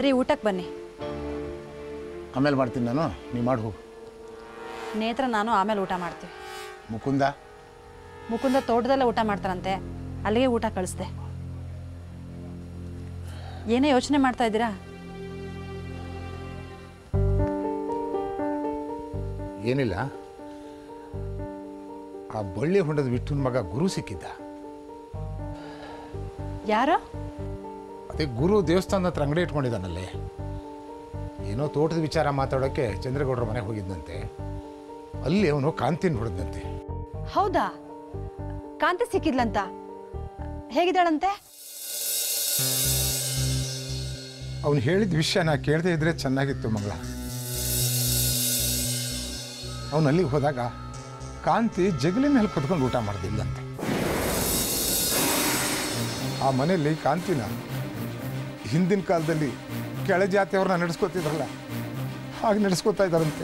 ರೀ ಊಟಕ್ಕೆ ಬನ್ನಿ. ಆಮೇಲೆ ಮಾಡ್ತೀನಿ ನಾನು, ನೀ ಮಾಡಿ ಹೋಗು. ನೇತ್ರ ನಾನು ಆಮೇಲೆ ಊಟ ಮಾಡ್ತೀವಿ. ಮುಕುಂದ ತೋಟದಲ್ಲೇ ಊಟ ಮಾಡ್ತಾರಂತೆ, ಅಲ್ಲಿಗೆ ಊಟ ಕಳಿಸ್ದೆ. ಏನೇ ಯೋಚನೆ ಮಾಡ್ತಾ ಇದ್ದೀರಾ? ಏನಿಲ್ಲ, ಆ ಬಳ್ಳಿ ಹೊಂಡದ ವಿಠ್ಠನ ಮಗ ಗುರು ಸಿಕ್ಕಿದ್ದ. ಯಾರು? ಅದೇ ಗುರು ದೇವಸ್ಥಾನದ ಹತ್ರ ಅಂಗಡಿ ಇಟ್ಕೊಂಡಿದ್ದಾನಲ್ಲೇ. ಏನೋ ತೋಟದ ವಿಚಾರ ಮಾತಾಡೋಕ್ಕೆ ಚಂದ್ರಗೌಡರ ಮನೆಗೆ ಹೋಗಿದ್ದಂತೆ. ಅಲ್ಲಿ ಅವನು ಕಾಂತಿನ ಹೊಡೆದಂತೆ. ಹೌದಾ? ಕಾಂತಿ ಸಿಕ್ಕಿದ್ಲಂತ? ಹೇಗಿದ್ದಾಳಂತೆ? ಅವನು ಹೇಳಿದ ವಿಷಯ ನಾ ಕೇಳದೆ ಇದ್ರೆ ಚೆನ್ನಾಗಿತ್ತು ಮಗಳ. ಅವನು ಅಲ್ಲಿಗೆ ಹೋದಾಗ ಕಾಂತಿ ಜಗಲಿ ಮೇಲೆ ಕುತ್ಕೊಂಡು ಊಟ ಮಾಡೋದಿಲ್ಲಂತೆ. ಆ ಮನೆಯಲ್ಲಿ ಕಾಂತಿನ ಹಿಂದಿನ ಕಾಲದಲ್ಲಿ ಕೆಳ ಜಾತಿಯವ್ರನ್ನ ನಡೆಸ್ಕೊತಿದ್ರಲ್ಲ, ಹಾಗೆ ನಡೆಸ್ಕೊತಾ ಇದ್ದಾರಂತೆ.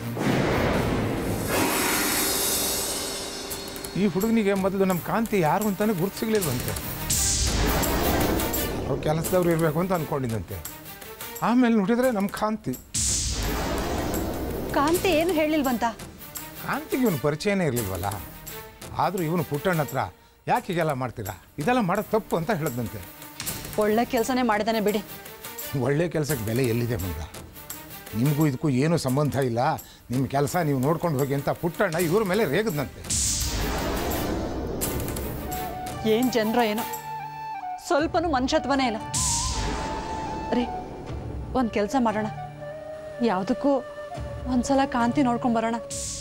ಈ ಹುಡುಗನಿಗೆ ಮೊದಲು ನಮ್ಮ ಕಾಂತಿ ಯಾರು ಅಂತಾನೆ ಗುರ್ತು ಸಿಗ್ಲಿಲ್ವಂತೆ. ಅವ್ರು ಕೆಲಸದವ್ರು ಇರಬೇಕು ಅಂತ ಅಂದ್ಕೊಂಡಿದ್ದಂತೆ. ಆಮೇಲೆ ನೋಡಿದ್ರೆ ನಮ್ಮ ಕಾಂತಿ ಏನು ಹೇಳಿಲ್ವಂತ? ಕಾಂತಿಗೆ ಇವನು ಪರಿಚಯನೇ ಇರಲಿಲ್ವಲ್ಲ. ಆದರೂ ಇವನು ಪುಟ್ಟಣ್ಣ ಹತ್ರ ಯಾಕೆ ಹೀಗೆಲ್ಲ ಮಾಡ್ತೀರಾ, ಇದೆಲ್ಲ ಮಾಡೋದು ತಪ್ಪು ಅಂತ ಹೇಳಿದಂತೆ. ಒಳ್ಳೆ ಕೆಲಸನೇ ಮಾಡಿದಾನೆ ಬಿಡಿ. ಒಳ್ಳೆ ಕೆಲಸಕ್ಕೆ ಬೆಲೆ ಎಲ್ಲಿದೆ ಮಗ? ನಿಮಗೂ ಇದಕ್ಕೂ ಏನೂ ಸಂಬಂಧ ಇಲ್ಲ, ನಿಮ್ಮ ಕೆಲಸ ನೀವು ನೋಡ್ಕೊಂಡು ಹೋಗಿ ಅಂತ ಪುಟ್ಟಣ್ಣ ಇವ್ರ ಮೇಲೆ ರೇಗದಂತೆ. ಏನು ಜನರೋ ಏನೋ, ಸ್ವಲ್ಪನೂ ಮನುಷ್ಯತ್ವನೇ ಇಲ್ಲ ರೀ. ಒಂದು ಕೆಲಸ ಮಾಡೋಣ, ಯಾವುದಕ್ಕೂ ಒಂದ್ಸಲ ಕಾಂತಿ ನೋಡ್ಕೊಂಡು ಬರೋಣ.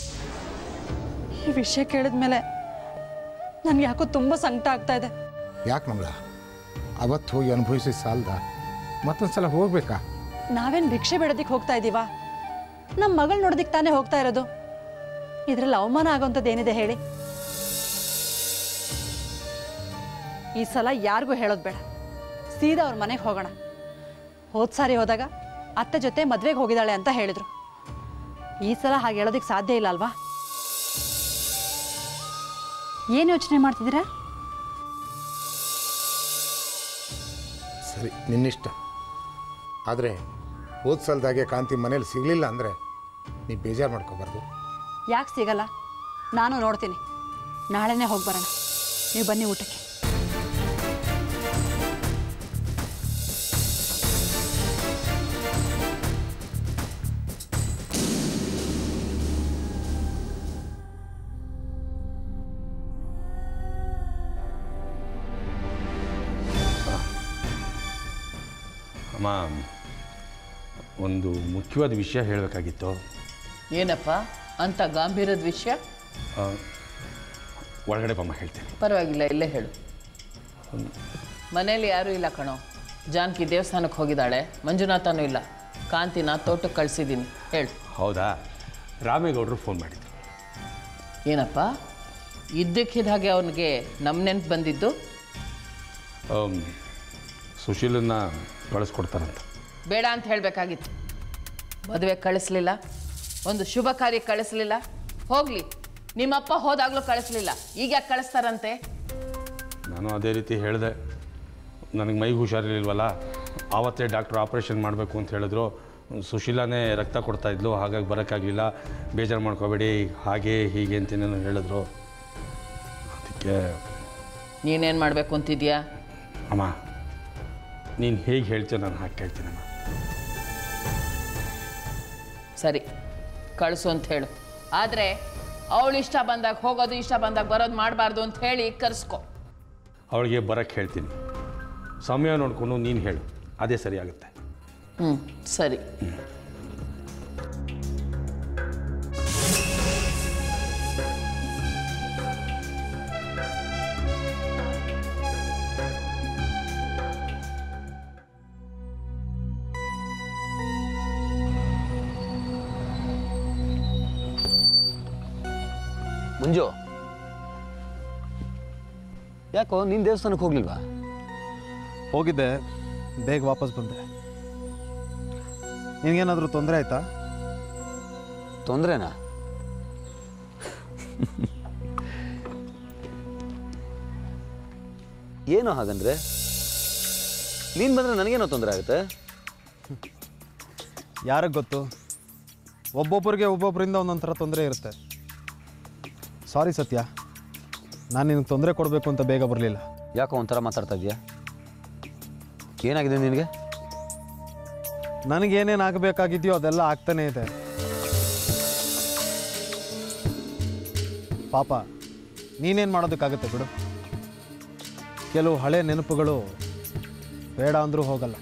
ಈ ವಿಷಯ ಕೇಳಿದ್ಮೇಲೆ ನನಗೆ ಯಾಕೋ ತುಂಬ ಸಂಕಟ ಆಗ್ತಾ ಇದೆ. ಯಾಕೆ ಮಗಳ? ಅವತ್ತು ಹೋಗಿ ಅನುಭವಿಸಿ ಸಾಲದ ಮತ್ತೊಂದು ಸಲ ಹೋಗ್ಬೇಕಾ? ನಾವೇನು ಭಿಕ್ಷೆ ಬೇಡೋದಕ್ಕೆ ಹೋಗ್ತಾ ಇದ್ದೀವಾ? ನಮ್ಮ ಮಗಳು ನೋಡೋದಕ್ಕೆ ತಾನೇ ಹೋಗ್ತಾ ಇರೋದು. ಇದರಲ್ಲಿ ಅವಮಾನ ಆಗೋಂಥದ್ದು ಏನಿದೆ ಹೇಳಿ? ಈ ಸಲ ಯಾರಿಗೂ ಹೇಳೋದು ಬೇಡ, ಸೀದಾ ಅವ್ರ ಮನೆಗೆ ಹೋಗೋಣ. ಹೋದ್ ಸಾರಿ ಹೋದಾಗ ಅತ್ತೆ ಜೊತೆ ಮದುವೆಗೆ ಹೋಗಿದ್ದಾಳೆ ಅಂತ ಹೇಳಿದ್ರು. ಈ ಸಲ ಹಾಗೆ ಹೇಳೋದಕ್ಕೆ ಸಾಧ್ಯ ಇಲ್ಲ ಅಲ್ವಾ? ಏನು ಯೋಚನೆ ಮಾಡ್ತಿದ್ದೀರಾ? ಸರಿ, ನಿನ್ನಿಷ್ಟ. ಆದರೆ ಹೋದ ಸಲದಾಗೆ ಕಾಂತಿ ಮನೇಲಿ ಸಿಗಲಿಲ್ಲ ಅಂದರೆ ನೀವು ಬೇಜಾರು ಮಾಡ್ಕೋಬಾರ್ದು. ಯಾಕೆ ಸಿಗಲ್ಲ? ನಾನು ನೋಡ್ತೀನಿ. ನಾಳೆನೇ ಹೋಗಿ ಬರೋಣ. ನೀವು ಬನ್ನಿ ಊಟಕ್ಕೆ. ಅಮ್ಮ, ಒಂದು ಮುಖ್ಯವಾದ ವಿಷಯ ಹೇಳಬೇಕಾಗಿತ್ತು. ಏನಪ್ಪ ಅಂತ ಗಾಂಭೀರ್ಯದ ವಿಷಯ? ಒಳಗಡೆ ಬಮ್ಮ, ಹೇಳ್ತೇನೆ. ಪರವಾಗಿಲ್ಲ, ಇಲ್ಲೇ ಹೇಳು. ಮನೇಲಿ ಯಾರೂ ಇಲ್ಲ ಕಣೋ. ಜಾನಕಿ ದೇವಸ್ಥಾನಕ್ಕೆ ಹೋಗಿದ್ದಾಳೆ, ಮಂಜುನಾಥನೂ ಇಲ್ಲ. ಕಾಂತಿನ ತೋಟಕ್ಕೆ ಕಳಿಸಿದ್ದೀನಿ. ಹೇಳು. ಹೌದಾ? ರಾಮೇಗೌಡರು ಫೋನ್ ಮಾಡಿದ್ರು. ಏನಪ್ಪ ಇದ್ದಕ್ಕಿದ್ದ ಹಾಗೆ ಅವನಿಗೆ ನಮ್ಮ ನೆನ್ಪು ಬಂದಿದ್ದು? ಸುಶೀಲನ್ನ ಕಳಿಸ್ಕೊಡ್ತಾರಂತ. ಬೇಡ ಅಂತ ಹೇಳಬೇಕಾಗಿತ್ತು. ಮದುವೆ ಕಳಿಸ್ಲಿಲ್ಲ, ಒಂದು ಶುಭ ಕಾರ್ಯ ಕಳಿಸ್ಲಿಲ್ಲ. ಹೋಗಲಿ, ನಿಮ್ಮಪ್ಪ ಹೋದಾಗಲೂ ಕಳಿಸ್ಲಿಲ್ಲ, ಈಗ ಯಾಕೆ ಕಳಿಸ್ತಾರಂತೆ? ನಾನು ಅದೇ ರೀತಿ ಹೇಳಿದೆ. ನನಗೆ ಮೈಗೆ ಹುಷಾರಿರ್ಲಿಲ್ವಲ್ಲ, ಆವತ್ತೇ ಡಾಕ್ಟ್ರು ಆಪ್ರೇಷನ್ ಮಾಡಬೇಕು ಅಂತ ಹೇಳಿದ್ರು. ಸುಶೀಲಾನೇ ರಕ್ತ ಕೊಡ್ತಾಯಿದ್ಲು, ಹಾಗಾಗಿ ಬರೋಕ್ಕಾಗಲಿಲ್ಲ, ಬೇಜಾರು ಮಾಡ್ಕೋಬೇಡಿ, ಹಾಗೆ ಹೀಗೆ ಅಂತೇನೇನು ಹೇಳಿದ್ರು. ಅದಕ್ಕೆ ನೀನೇನು ಮಾಡಬೇಕು ಅಂತಿದ್ಯಾ? ಅಮ್ಮ, ನೀನು ಹೇಗೆ ಹೇಳ್ತೀಯ ನಾನು ಹಾಗೆ ಕೇಳ್ತೀನಮ್ಮ. ಸರಿ, ಕಳಿಸು ಅಂತ ಹೇಳು. ಆದರೆ ಅವಳು ಇಷ್ಟ ಬಂದಾಗ ಹೋಗೋದು, ಇಷ್ಟ ಬಂದಾಗ ಬರೋದು ಮಾಡಬಾರ್ದು ಅಂತ ಹೇಳಿ ಕರೆಸ್ಕೊ. ಅವಳಿಗೆ ಬರೋಕ್ಕೆ ಹೇಳ್ತೀನಿ. ಸಮಯ ನೋಡಿಕೊಂಡು ನೀನು ಹೇಳು, ಅದೇ ಸರಿ ಆಗುತ್ತೆ. ಸರಿ. ಮಂಜು, ಯಾಕೋ ನೀನು ದೇವಸ್ಥಾನಕ್ಕೆ ಹೋಗ್ಲಿಲ್ವಾ? ಹೋಗಿದ್ದೆ, ಬೇಗ ವಾಪಸ್ ಬಂದೆ. ನಿನಗೇನಾದರೂ ತೊಂದರೆ ಆಯ್ತಾ? ತೊಂದರೆನಾ? ಏನೋ ಹಾಗಂದ್ರೆ? ನೀನು ಬಂದರೆ ನನಗೇನೋ ತೊಂದರೆ ಆಗುತ್ತೆ? ಯಾರಿಗೆ ಗೊತ್ತು, ಒಬ್ಬೊಬ್ಬರಿಗೆ ಒಬ್ಬೊಬ್ಬರಿಂದ ಒಂದೊಂಥರ ತೊಂದರೆ ಇರುತ್ತೆ. ಸಾರಿ ಸತ್ಯ, ನಾನು ನಿನಗೆ ತೊಂದರೆ ಕೊಡಬೇಕು ಅಂತ ಬೇಗ ಬರಲಿಲ್ಲ. ಯಾಕೋ ಒಂಥರ ಮಾತಾಡ್ತಾ ಇದೆಯಾ? ಏನಾಗಿದೆ ನಿನಗೆ? ನನಗೇನೇನು ಆಗಬೇಕಾಗಿದೆಯೋ ಅದೆಲ್ಲ ಆಗ್ತಾನೇ ಇದೆ. ಪಾಪ ನೀನೇನು ಮಾಡೋದಕ್ಕಾಗತ್ತೆ ಬಿಡು. ಕೆಲವು ಹಳೆ ನೆನಪುಗಳು ಬೇಡ ಅಂದರೂ ಹೋಗಲ್ಲ.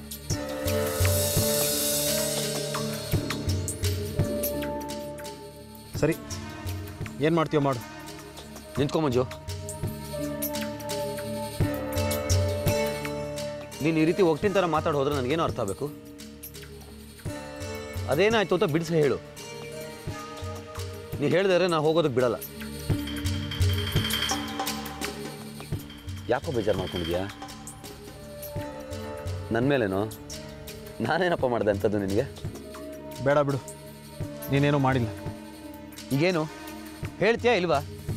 ಸರಿ, ಏನು ಮಾಡ್ತೀಯೋ ಮಾಡು. ನಿಂತ್ಕೊ ಮಂಜು. ನೀನು ಈ ರೀತಿ ಒಟ್ಟಿನ ಥರ ಮಾತಾಡಿ ಹೋದ್ರೆ ನನಗೇನು ಅರ್ಥ ಆಗಬೇಕು? ಅದೇನಾಯ್ತು ಅಂತ ಬಿಡಿಸಿ ಹೇಳು. ನೀ ಹೇಳಿದ್ರೆ ನಾನು ಹೋಗೋದಕ್ಕೆ ಬಿಡಲ್ಲ. ಯಾಕೋ ಬೇಜಾರು ಮಾಡ್ಕೊಂಡಿದ್ಯಾ ನನ್ನ ಮೇಲೇನೋ? ನಾನೇನಪ್ಪ ಮಾಡಿದೆ ಅಂಥದ್ದು ನಿನಗೆ? ಬೇಡ ಬಿಡು, ನೀನೇನೂ ಮಾಡಿಲ್ಲ. ಈಗೇನು ಹೇಳ್ತೀಯಾ ಇಲ್ವಾ?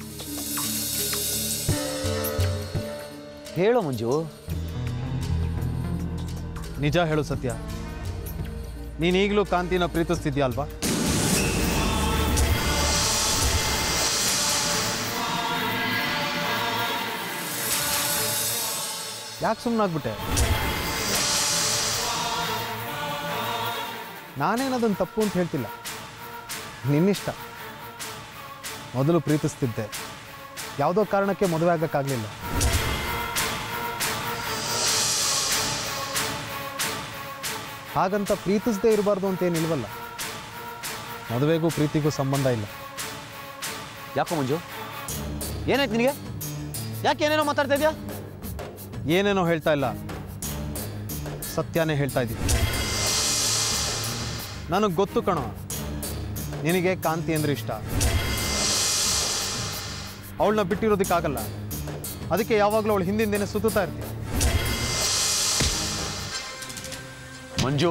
ಹೇಳೋ ಮಂಜು. ನಿಜ ಹೇಳು ಸತ್ಯ, ನೀನೀಗಲೂ ಕಾಂತಿನ ಪ್ರೀತಿಸ್ತಿದ್ಯಾ ಅಲ್ವಾ? ಯಾಕೆ ಸುಮ್ಮನಾಗ್ಬಿಟ್ಟೆ? ನಾನೇನದನ್ನು ತಪ್ಪು ಅಂತ ಹೇಳ್ತಿಲ್ಲ, ನಿನ್ನಿಷ್ಟ. ಮೊದಲು ಪ್ರೀತಿಸ್ತಿದ್ದೆ, ಯಾವುದೋ ಕಾರಣಕ್ಕೆ ಮದುವೆ ಆಗಕ್ಕಾಗಲಿಲ್ಲ. ಹಾಗಂತ ಪ್ರೀತಿಸದೇ ಇರಬಾರ್ದು ಅಂತೇನಿಲ್ವಲ್ಲ. ಮದುವೆಗೂ ಪ್ರೀತಿಗೂ ಸಂಬಂಧ ಇಲ್ಲ. ಯಾಕೋ ಮಂಜು, ಏನಾಯ್ತು ನಿನಗೆ? ಯಾಕೆ ಏನೇನೋ ಮಾತಾಡ್ತಾ ಇದೆಯಾ? ಏನೇನೋ ಹೇಳ್ತಾ ಇಲ್ಲ, ಸತ್ಯನೇ ಹೇಳ್ತಾ ಇದ್ದೀನಿ. ನನಗೆ ಗೊತ್ತು ಕಣೋ, ನಿನಗೆ ಕಾಂತಿ ಅಂದರೆ ಇಷ್ಟ. ಅವಳನ್ನ ಬಿಟ್ಟಿರೋದಕ್ಕಾಗಲ್ಲ, ಅದಕ್ಕೆ ಯಾವಾಗಲೂ ಅವಳು ಹಿಂದಿಂದೇನೆ ಸುತ್ತಾ ಇರ್ತೀವಿ. ಮಂಜು,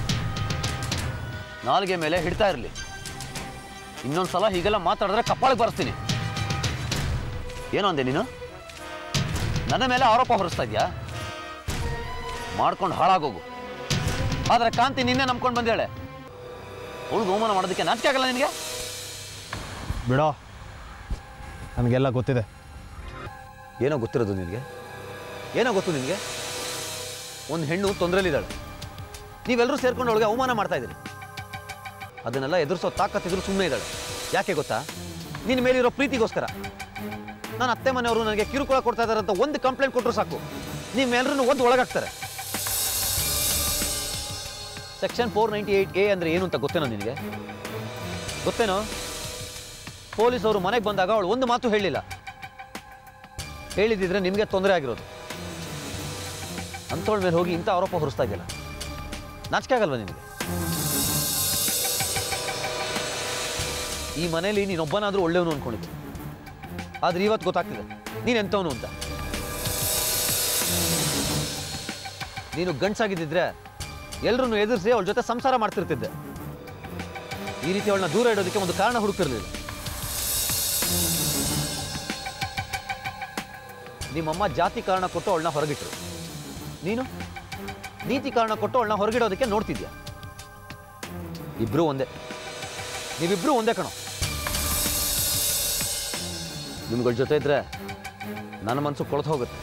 ನಾಲ್ಗೆ ಮೇಲೆ ಹಿಡ್ತಾ ಇರಲಿ. ಇನ್ನೊಂದು ಸಲ ಹೀಗೆಲ್ಲ ಮಾತಾಡಿದ್ರೆ ಕಪ್ಪಾಳಿಗೆ ಬರ್ಸ್ತೀನಿ. ಏನೋ ಅಂದೆ ನೀನು? ನನ್ನ ಮೇಲೆ ಆರೋಪ ಹೊರಿಸ್ತಾ ಇದೆಯಾ? ಮಾಡ್ಕೊಂಡು ಹಾಳಾಗೋಗು. ಆದರೆ ಕಾಂತಿ ನಿನ್ನೆ ನಂಬ್ಕೊಂಡು ಬಂದೇಳೆ. ಅವಳು ಅವಮಾನ ಮಾಡೋದಕ್ಕೆ ನಾಚಿಕೆ ಆಗಲ್ಲ ನಿನಗೆ? ಬಿಡೋ, ನನಗೆಲ್ಲ ಗೊತ್ತಿದೆ. ಏನೋ ಗೊತ್ತಿರೋದು ನಿನಗೆ? ಏನೋ ಗೊತ್ತು ನಿನಗೆ? ಒಂದು ಹೆಣ್ಣು ತೊಂದರೆಲಿದ್ದಾಳೆ, ನೀವೆಲ್ಲರೂ ಸೇರ್ಕೊಂಡು ಅವಳಿಗೆ ಅವಮಾನ ಮಾಡ್ತಾ ಇದ್ದೀರಿ. ಅದನ್ನೆಲ್ಲ ಎದುರಿಸೋ ತಾಕತ್ತಿದ್ರು ಸುಮ್ಮನೆ ಇದ್ದಾಳೆ. ಯಾಕೆ ಗೊತ್ತಾ? ನಿನ್ನ ಮೇಲಿರೋ ಪ್ರೀತಿಗೋಸ್ಕರ. ನಾನು ಅತ್ತೆ ಮನೆಯವರು ನನಗೆ ಕಿರುಕುಳ ಕೊಡ್ತಾ ಇದ್ದಾರೆ ಅಂತ ಒಂದು ಕಂಪ್ಲೇಂಟ್ ಕೊಟ್ಟರು ಸಾಕು, ನೀವೆಲ್ಲರೂ ಒಂದು ಒಳಗಾಗ್ತಾರೆ. ಸೆಕ್ಷನ್ 498A ಅಂದರೆ ಏನು ಅಂತ ಗೊತ್ತೇನೋ ನಿನಗೆ? ಗೊತ್ತೇನೋ? ಪೊಲೀಸವರು ಮನೆಗೆ ಬಂದಾಗ ಅವಳು ಒಂದು ಮಾತು ಹೇಳಲಿಲ್ಲ. ಹೇಳಿದಿದ್ರೆ ನಿಮಗೆ ತೊಂದರೆ ಆಗಿರೋದು. ಅಂಥವಳ ಮೇಲೆ ಹೋಗಿ ಇಂಥ ಆರೋಪ ಹೊರಿಸ್ತಾ ಇದೆಯಲ್ಲ, ನಾಚಿಕೆ ಆಗಲ್ವ ನಿನಗೆ? ಈ ಮನೇಲಿ ನೀನೊಬ್ಬನಾದರೂ ಒಳ್ಳೆಯವನು ಅಂದ್ಕೊಂಡಿದ್ದೆ, ಆದರೆ ಇವತ್ತು ಗೊತ್ತಾಗ್ತಿದೆ ನೀನು ಎಂಥವನು ಅಂತ. ನೀನು ಗಂಡಸಾಗಿದ್ದಿದ್ರೆ ಎಲ್ಲರನ್ನು ಎದುರಿಸಿ ಅವಳ ಜೊತೆ ಸಂಸಾರ ಮಾಡ್ತಿರ್ತಿದ್ದೆ. ಈ ರೀತಿ ಅವಳನ್ನ ದೂರ ಇಡೋದಕ್ಕೆ ಒಂದು ಕಾರಣ ಹುಡುಕಿರಲಿಲ್ಲ. ನಿಮ್ಮಮ್ಮ ಜಾತಿ ಕಾರಣ ಕೊಟ್ಟು ಅವಳನ್ನ ಹೊರಗಿಟ್ರು. ನೀನು ನೀತಿ ಕಾರಣ ಕೊಟ್ಟು ಅವಳನ್ನ ಹೊರಗಿಡೋದಕ್ಕೆ ನೋಡ್ತಿದ್ಯಾ. ಇಬ್ರು ಒಂದೇ, ನೀವಿಬ್ರು ಒಂದೇ ಕಣೋ. ನಿಮ್ಗಳ ಜೊತೆ ಇದ್ರೆ ನನ್ನ ಮನಸ್ಸು ಕೊಳ್ತು ಹೋಗುತ್ತೆ.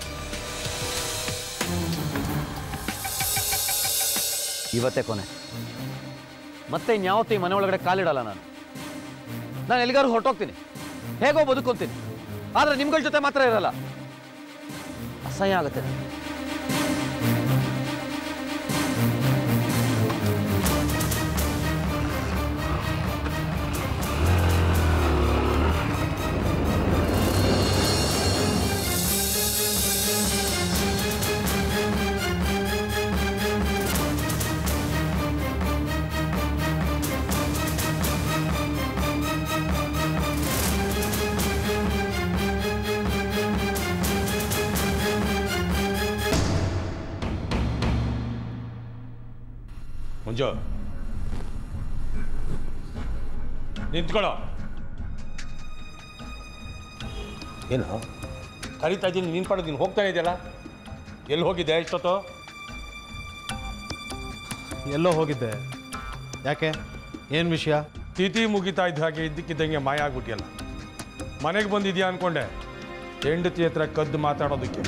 ಇವತ್ತೇ ಕೊನೆ. ಮತ್ತೆ ಇನ್ಯಾವತ್ತೂ ಈ ಮನೆ ಒಳಗಡೆ ಕಾಲಿಡಲ್ಲ ನಾನು ಎಲ್ಲಿಗಾರು ಹೊರಟೋಗ್ತೀನಿ, ಹೇಗೋ ಬದುಕೊಂತೀನಿ. ಆದರೆ ನಿಮ್ಗಳ ಜೊತೆ ಮಾತ್ರ ಇರಲ್ಲ. ಅಸಹ್ಯ ಆಗುತ್ತೆ. ಮಂಜು, ನಿಂತ್ಕೊಳ್ಳೋ. ಏನು ಕರೀತಾ ಇದ್ದೀನಿ? ನೀನು ಪಡೆದು ನೀನು ಹೋಗ್ತಾನೆ ಇದೆಯಲ್ಲ, ಎಲ್ಲಿ ಹೋಗಿದ್ದೆ ಇಷ್ಟೊತ್ತು? ಎಲ್ಲೋ ಹೋಗಿದ್ದೆ, ಯಾಕೆ ಏನು ವಿಷಯ? ತಿಥಿ ಮುಗಿತಾ ಇದ್ದ ಹಾಗೆ ಇದ್ದಕ್ಕಿದ್ದಂಗೆ ಮಾಯ ಆಗ್ಬಿಟ್ಟಿಯಲ್ಲ. ಮನೆಗೆ ಬಂದಿದ್ಯಾ ಅಂದ್ಕೊಂಡೆ, ಹೆಂಡತಿ ಹತ್ರ ಕದ್ದು ಮಾತಾಡೋದಕ್ಕೆ.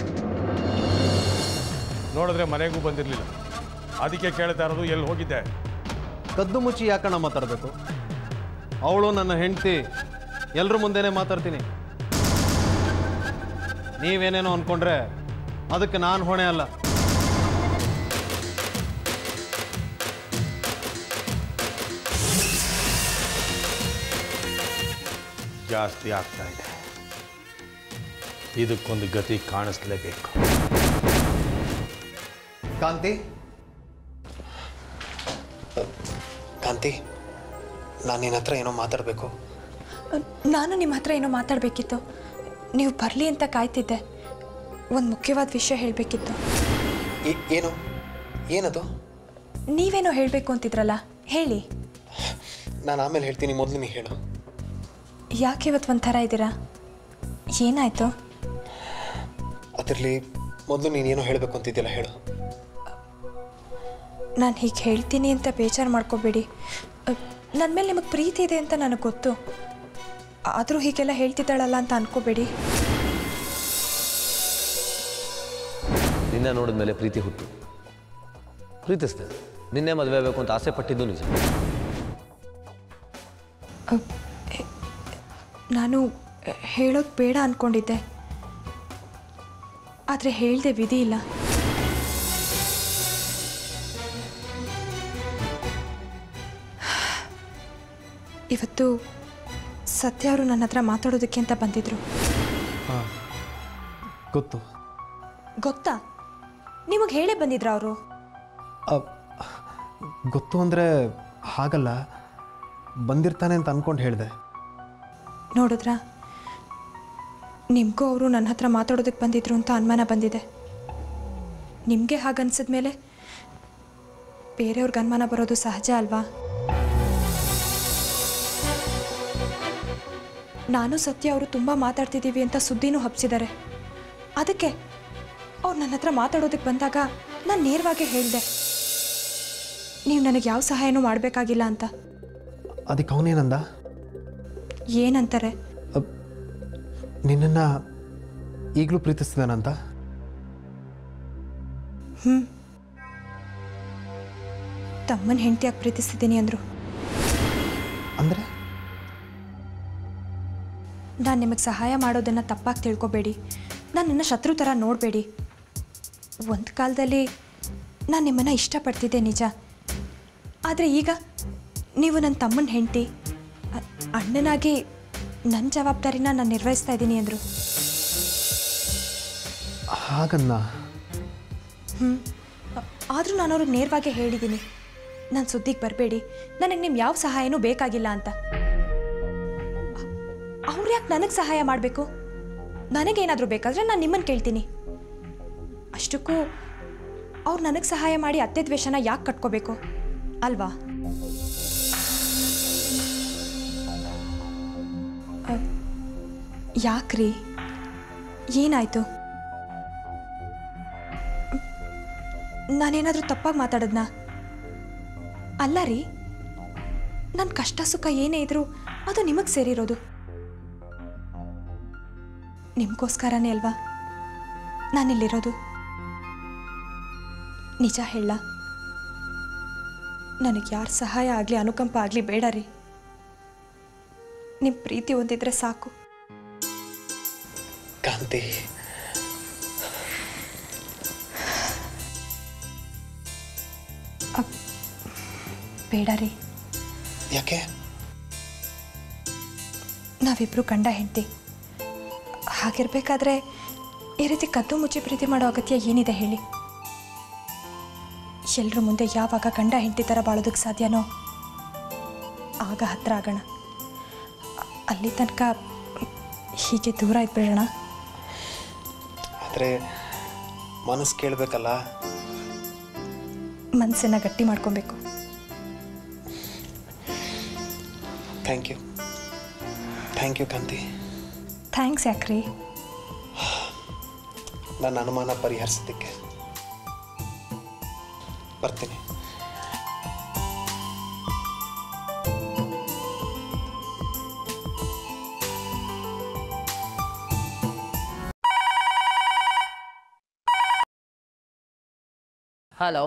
ನೋಡಿದ್ರೆ ಮನೆಗೂ ಬಂದಿರಲಿಲ್ಲ. ಅದಕ್ಕೆ ಕೇಳ್ತಾ ಇರೋದು ಎಲ್ಲಿ ಹೋಗಿದ್ದೆ? ಕದ್ದು ಮುಚ್ಚಿ ಯಾಕಣ್ಣ ಮಾತಾಡಬೇಕು? ಅವಳು ನನ್ನ ಹೆಂಡತಿ, ಎಲ್ಲರ ಮುಂದೆನೇ ಮಾತಾಡ್ತೀನಿ. ನೀವೇನೇನೋ ಅಂದ್ಕೊಂಡ್ರೆ ಅದಕ್ಕೆ ನಾನು ಹೊಣೆ ಅಲ್ಲ. ಜಾಸ್ತಿ ಆಗ್ತಾ ಇದೆ. ಇದಕ್ಕೊಂದು ಗತಿ ಕಾಣಿಸ್ಲೇಬೇಕು. ಕಾಂತಿ, ಕಾಂತಿ, ನಾನು ನಿನ್ನ ಹತ್ರ ಏನೋ ಮಾತಾಡಬೇಕು. ನಾನು ನಿಮ್ಮ ಹತ್ರ ಏನೋ ಮಾತಾಡಬೇಕಿತ್ತು. ನೀವು ಬರಲಿ ಅಂತ ಕಾಯ್ತಿದ್ದೆ. ಒಂದು ಮುಖ್ಯವಾದ ವಿಷಯ ಹೇಳಬೇಕಿತ್ತು. ಏನು? ಏನದು? ನೀವೇನೋ ಹೇಳಬೇಕು ಅಂತಿದ್ರಲ್ಲ, ಹೇಳಿ. ನಾನು ಆಮೇಲೆ ಹೇಳ್ತೀನಿ, ಮೊದಲು ನೀ ಹೇಳು. ಯಾಕೆ ಇವತ್ತು ಒಂಥರ ಇದ್ದೀರಾ? ಏನಾಯಿತು? ಅದರಲ್ಲಿ ಮೊದಲು ನೀನೇನೋ ಹೇಳಬೇಕು ಅಂತಿದ್ದಿಲ್ಲ, ಹೇಳು. ನಾನು ಹೀಗೆ ಹೇಳ್ತೀನಿ ಅಂತ ಬೇಜಾರು ಮಾಡ್ಕೋಬೇಡಿ. ನನ್ನ ಮೇಲೆ ನಿಮಗೆ ಪ್ರೀತಿ ಇದೆ ಅಂತ ನನಗೆ ಗೊತ್ತು. ಆದರೂ ಹೀಗೆಲ್ಲ ಹೇಳ್ತಿದ್ದಾಳಲ್ಲ ಅಂತ ಅನ್ಕೋಬೇಡಿ. ನಿನ್ನ ನೋಡಿದ ಮೇಲೆ ಪ್ರೀತಿ ಹುಟ್ಟು. ಪ್ರೀತಿಸ್ದೆ. ನಿನ್ನೆ ಮದುವೆ ಆಗಬೇಕು ಅಂತ ಆಸೆ ಪಟ್ಟಿದ್ದು ನಿಜ. ನಾನು ಹೇಳೋದು ಬೇಡ ಅಂದ್ಕೊಂಡಿದ್ದೆ, ಆದರೆ ಹೇಳ್ದೆ ವಿಧಿ ಇಲ್ಲ. ಇವತ್ತು ಸತ್ಯ ಅವರು ನನ್ನ ಹತ್ರ ಮಾತಾಡೋದಕ್ಕೆ ಅಂತ ಬಂದಿದ್ರು. ಹಾಂ, ಗೊತ್ತು. ಗೊತ್ತಾ? ನಿಮಗೆ ಹೇಳೇ ಬಂದಿದ್ರ ಅವರು? ಗೊತ್ತು ಅಂದರೆ ಹಾಗಲ್ಲ, ಬಂದಿರ್ತಾನೆ ಅಂತ ಅಂದ್ಕೊಂಡು ಹೇಳಿದೆ. ನೋಡಿದ್ರಾ, ನಿಮಗೂ ಅವರು ನನ್ನ ಹತ್ರ ಮಾತಾಡೋದಕ್ಕೆ ಬಂದಿದ್ರು ಅಂತ ಅನುಮಾನ ಬಂದಿದೆ. ನಿಮಗೆ ಹಾಗನ್ಸಿದ್ಮೇಲೆ ಬೇರೆಯವ್ರಿಗೆ ಅನುಮಾನ ಬರೋದು ಸಹಜ ಅಲ್ವಾ? ನಾನು ಸತ್ಯ ಅವರು ತುಂಬ ಮಾತಾಡ್ತಿದ್ದೀವಿ ಅಂತ ಸುದ್ದಿನೂ ಹಬ್ಸಿದ್ದಾರೆ. ಅದಕ್ಕೆ ಅವ್ರು ನನ್ನ ಹತ್ರ ಮಾತಾಡೋದಕ್ಕೆ ಬಂದಾಗ ನಾನು ನೇರವಾಗಿ ಹೇಳಿದೆ, ನೀವು ನನಗೆ ಯಾವ ಸಹಾಯನೂ ಮಾಡಬೇಕಾಗಿಲ್ಲ ಅಂತ. ಅದಕ್ಕೆ ಅವನೇನಂದ? ಏನಂತಾರೆ? ನಿನ್ನನ್ನು ಈಗಲೂ ಪ್ರೀತಿಸ್ತಿದ್ದಾನಂತ? ತಮ್ಮನ ಹೆಂಡತಿಯಾಗಿ ಪ್ರೀತಿಸ್ತಿದ್ದೀನಿ ಅಂದರು. ಅಂದರೆ ನಾನು ನಿಮಗೆ ಸಹಾಯ ಮಾಡೋದನ್ನು ತಪ್ಪಾಗಿ ತಿಳ್ಕೊಬೇಡಿ. ನನ್ನನ್ನು ಶತ್ರು ಥರ ನೋಡಬೇಡಿ. ಒಂದು ಕಾಲದಲ್ಲಿ ನಾನು ನಿಮ್ಮನ್ನು ಇಷ್ಟಪಡ್ತಿದ್ದೆ ನಿಜ. ಆದರೆ ಈಗ ನೀವು ನನ್ನ ತಮ್ಮನ ಹೆಂಡತಿ, ಅಣ್ಣನಾಗಿ ನನ್ನ ಜವಾಬ್ದಾರಿನ ನಾನು ನಿರ್ವಹಿಸ್ತಾ ಇದ್ದೀನಿ ಅಂದರು. ಹಾಗನ್ನ? ಆದರೂ ನಾನು ಅವ್ರಿಗೆ ನೇರವಾಗಿ ಹೇಳಿದ್ದೀನಿ, ನನ್ನ ಸುದ್ದಿಗೆ ಬರಬೇಡಿ, ನನಗೆ ನಿಮ್ಮ ಯಾವ ಸಹಾಯನೂ ಬೇಕಾಗಿಲ್ಲ ಅಂತ. ಅವ್ರು ಯಾಕೆ ನನಗೆ ಸಹಾಯ ಮಾಡಬೇಕು? ನನಗೇನಾದರೂ ಬೇಕಾದರೆ ನಾನು ನಿಮ್ಮನ್ನು ಕೇಳ್ತೀನಿ. ಅಷ್ಟಕ್ಕೂ ಅವ್ರು ನನಗೆ ಸಹಾಯ ಮಾಡಿ ಅತ್ತೆ ದ್ವೇಷನ ಯಾಕೆ ಕಟ್ಕೋಬೇಕು ಅಲ್ವಾ? ಯಾಕ್ರಿ, ಏನಾಯಿತು? ನಾನೇನಾದರೂ ತಪ್ಪಾಗಿ ಮಾತಾಡದ್ನಾ? ಅಲ್ಲ ರೀ, ನನ್ನ ಕಷ್ಟ ಸುಖ ಏನೇ ಇದ್ರೂ ಅದು ನಿಮಗೆ ಸೇರಿರೋದು. ನಿಮಗೋಸ್ಕರನೇ ಅಲ್ವಾ ನಾನಿಲ್ಲಿರೋದು. ನಿಜ ಹೇಳ, ನನಗೆ ಯಾರ ಸಹಾಯ ಆಗಲಿ ಅನುಕಂಪ ಆಗಲಿ ಬೇಡ ರೀ. ನಿಮ್ಮ ಪ್ರೀತಿ ಹೊಂದಿದ್ರೆ ಸಾಕು. ಕಾಂತಿ, ಬೇಡ ರೀ. ಯಾಕೆ? ನಾವಿಬ್ರು ಗಂಡ ಹೆಂಡತಿ. ಹಾಗಿರ್ಬೇಕಾದ್ರೆ ಈ ರೀತಿ ಕದ್ದು ಮುಚ್ಚಿ ಪ್ರೀತಿ ಮಾಡೋ ಅಗತ್ಯ ಏನಿದೆ ಹೇಳಿ? ಎಲ್ಲರ ಮುಂದೆ ಯಾವಾಗ ಗಂಡ ಹೆಂಡತಿ ಥರ ಬಾಳೋದಕ್ಕೆ ಸಾಧ್ಯನೋ ಆಗ ಹತ್ರ ಆಗೋಣ. ಅಲ್ಲಿ ತನಕ ಹೀಗೆ ದೂರ ಇದ್ಬಿಡೋಣ. ಆದರೆ ಮನಸ್ಸು ಕೇಳಬೇಕಲ್ಲ. ಮನಸ್ಸನ್ನು ಗಟ್ಟಿ ಮಾಡ್ಕೊಬೇಕು. ಥ್ಯಾಂಕ್ ಯು ಕಾಂತಿ. ಥ್ಯಾಂಕ್ಸ್ ಯಾಕ್ರಿ? ನನ್ನ ಅನುಮಾನ ಪರಿಹರಿಸಿದ್ದಕ್ಕೆ. ಬರ್ತೀನಿ. ಹಲೋ.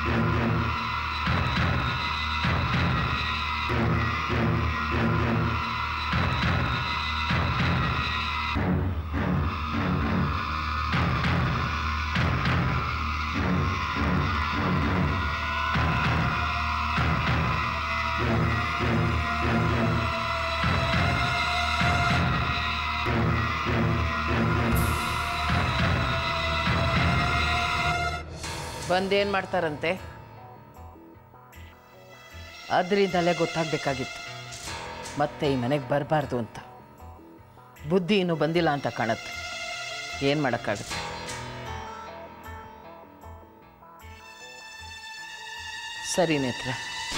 ಬಂದೇನು ಮಾಡ್ತಾರಂತೆ? ಅದರಿಂದಲೇ ಗೊತ್ತಾಗಬೇಕಾಗಿತ್ತು ಮತ್ತೆ ಈ ಮನೆಗೆ ಬರಬಾರ್ದು ಅಂತ. ಬುದ್ಧಿ ಇನ್ನೂ ಬಂದಿಲ್ಲ ಅಂತ ಕಾಣುತ್ತೆ. ಏನು ಮಾಡೋಕ್ಕಾಗುತ್ತೆ? ಸರಿ ನೇತ್ರ.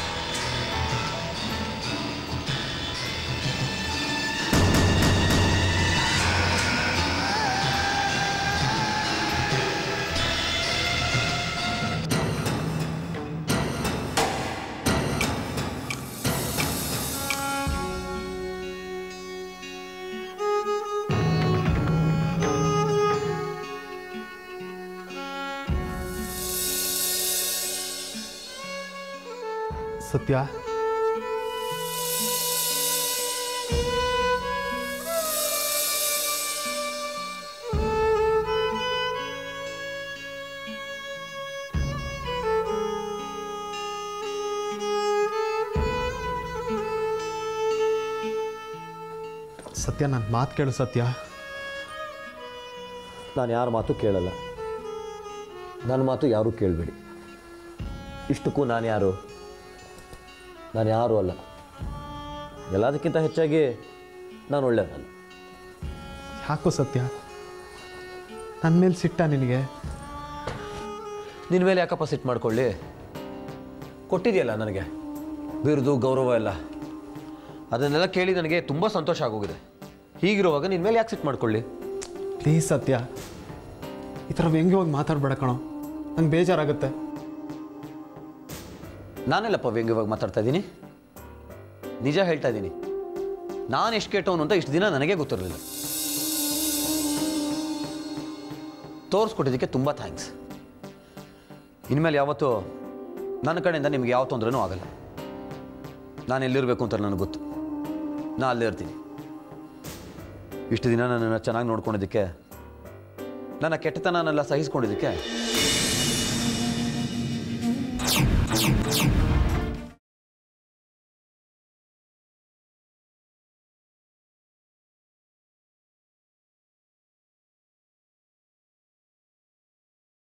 ಸತ್ಯ, ಸತ್ಯ ನನ್ನ ಮಾತು ಕೇಳು ಸತ್ಯ. ನಾನು ಯಾರ ಮಾತು ಕೇಳಲ್ಲ, ನನ್ನ ಮಾತು ಯಾರೂ ಕೇಳಬೇಡಿ. ಇಷ್ಟಕ್ಕೂ ನಾನು ಯಾರು ಅಲ್ಲ. ಎಲ್ಲದಕ್ಕಿಂತ ಹೆಚ್ಚಾಗಿ ನಾನು ಒಳ್ಳೆಯವನಲ್ಲ. ಯಾಕೋ ಸತ್ಯ, ನನ್ನ ಮೇಲೆ ಸಿಟ್ಟ ನಿನಗೆ? ನಿನ್ನ ಮೇಲೆ ಯಾಕಪ್ಪ ಸಿಟ್ಟು ಮಾಡ್ಕೊಳ್ಳಿ? ಕೊಟ್ಟಿದೆಯಲ್ಲ ನನಗೆ ಬಿರುದು ಗೌರವ ಎಲ್ಲ, ಅದನ್ನೆಲ್ಲ ಕೇಳಿ ನನಗೆ ತುಂಬ ಸಂತೋಷ ಆಗೋಗಿದೆ. ಹೀಗಿರುವಾಗ ನಿನ್ನ ಮೇಲೆ ಯಾಕೆ ಸಿಟ್ಟು ಮಾಡ್ಕೊಳ್ಳಿ? ಪ್ಲೀಸ್ ಸತ್ಯ, ಈ ಥರ ಹೆಂಗೆ ಹೋಗಿ ಮಾತಾಡಬೇಡ ಕಣೋ, ನಂಗೆ ಬೇಜಾರಾಗುತ್ತೆ. ನಾನೆಲ್ಲಪ್ಪ ವ್ಯಂಗ್ಯವಾಗಿ ಮಾತಾಡ್ತಾ ಇದ್ದೀನಿ? ನಿಜ ಹೇಳ್ತಾ ಇದ್ದೀನಿ. ನಾನು ಎಷ್ಟು ಕೆಟ್ಟವನು ಅಂತ ಇಷ್ಟು ದಿನ ನನಗೆ ಗೊತ್ತಿರಲಿಲ್ಲ. ತೋರಿಸ್ಕೊಟ್ಟಿದ್ದಕ್ಕೆ ತುಂಬ ಥ್ಯಾಂಕ್ಸ್. ಇನ್ಮೇಲೆ ಯಾವತ್ತೂ ನನ್ನ ಕಡೆಯಿಂದ ನಿಮಗೆ ಯಾವ ತೊಂದರೆನೂ ಆಗಲ್ಲ. ನಾನು ಎಲ್ಲಿರಬೇಕು ಅಂತ ನನಗೆ ಗೊತ್ತು. ನಾನು ಅಲ್ಲೇ ಇರ್ತೀನಿ. ಇಷ್ಟು ದಿನ ನನ್ನನ್ನು ಚೆನ್ನಾಗಿ ನೋಡ್ಕೊಂಡಿದ್ದಕ್ಕೆ, ನನ್ನ ಕೆಟ್ಟತನನೆಲ್ಲ ಸಹಿಸ್ಕೊಂಡಿದ್ದಕ್ಕೆ